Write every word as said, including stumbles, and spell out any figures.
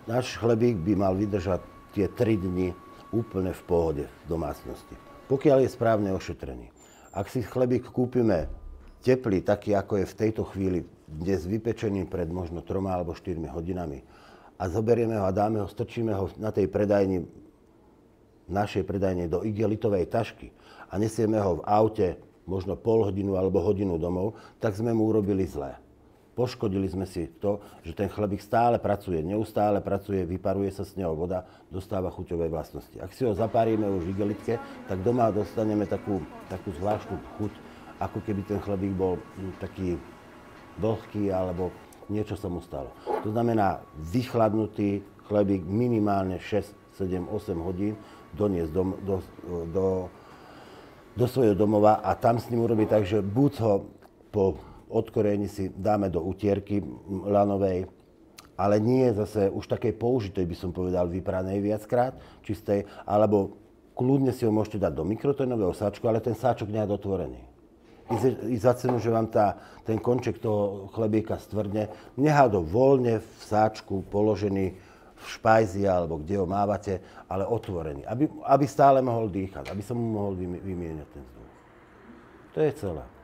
náš chlebík by mal vydržať tie tri dni úplne v pohode v domácnosti. Pokiaľ je správne ošetrený. Ak si chlebík kúpime teplý, taký ako je v tejto chvíli dnes vypečený pred možno troma alebo štyrmi hodinami a zoberieme ho a dáme ho, strčíme ho na tej predajni, našej predajne do igelitovej tašky a nesieme ho v aute možno pol hodinu alebo hodinu domov, tak sme mu urobili zlé. Poškodili sme si to, že ten chlebík stále pracuje, neustále pracuje, vyparuje sa z neho voda, dostáva chuťové vlastnosti. Ak si ho zapárime už v igelitke, tak doma dostaneme takú, takú zvláštnu chuť, ako keby ten chlebík bol taký vlhký alebo niečo sa mu stalo. To znamená vychladnutý chlebík minimálne šesť, sedem, osem hodín doniesť do, do, do, do svojho domova a tam s ním urobiť tak, že buď ho po odkorení si dáme do utierky lanovej, ale nie zase už takej použitej, by som povedal, vypranej viackrát, čistej, alebo kľudne si ho môžete dať do mikrotonového sáčku, ale ten sáčok nehať otvorený. I za cenu, že vám tá, ten konček toho chlebíka stvrdne, nehať ho voľne v sáčku položený v špajzi alebo kde ho mávate, ale otvorený, aby, aby stále mohol dýchať, aby sa mu mohol vymieňať ten vzduch. To je celé.